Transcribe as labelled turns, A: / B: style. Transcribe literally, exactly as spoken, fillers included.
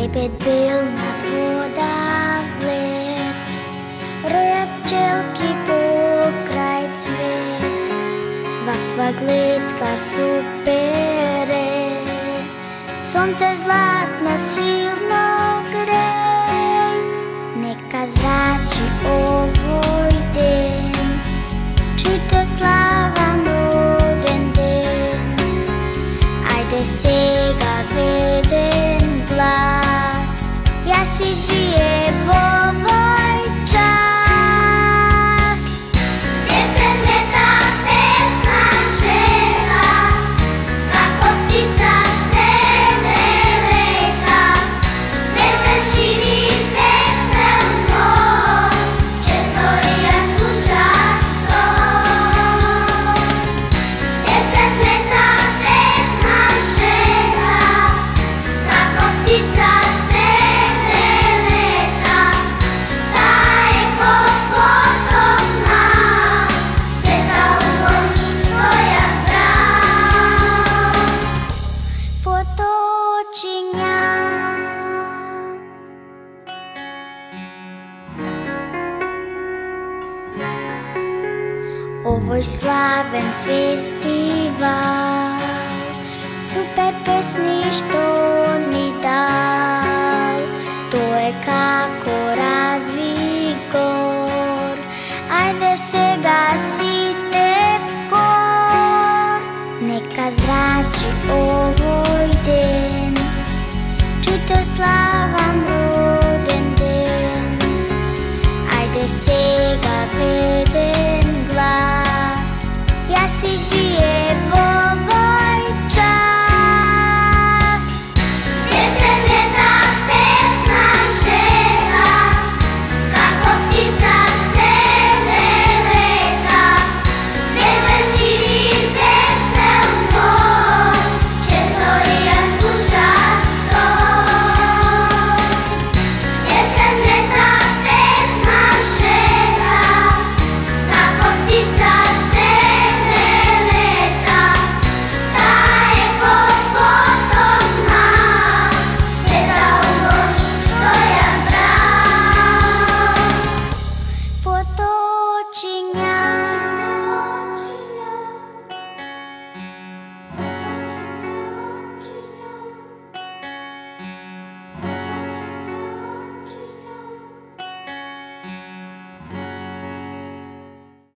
A: Opět byl nad voda vlet, roja včelky pokraj cvět, vak vak lidka supere, slunce zlatno silno grej, neka zrači ovoj den, čujte slava noven den, ajde sega veden glas, ja si dvije v ovoj čas. Deset leta pesma ševa, kako ptica se ne leta, vezden širi vesel zvon, često i ja slušaš to. Deset leta pesma ševa, kako ptica se ne leta, ta je ko potopna, sveta uvoz što ja zbram. Potočinja. Ovoj slaven festival, super pesni što ni dal, to je kako